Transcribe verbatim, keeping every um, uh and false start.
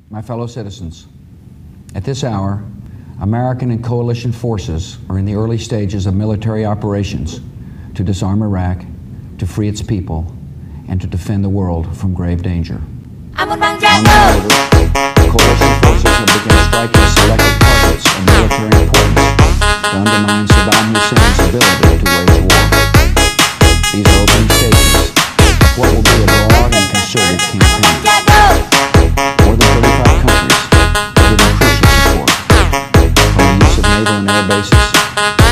My fellow citizens, at this hour, American and coalition forces are in the early stages of military operations to disarm Iraq, to free its people, and to defend the world from grave danger. On the border, coalition forces have begun striking selected targets of military importance to undermine Saddam Hussein's ability to wage war. These are opening stages of what will be a broad and concerted campaign. More than thirty-five countries are giving crucial support, from the use of naval and air bases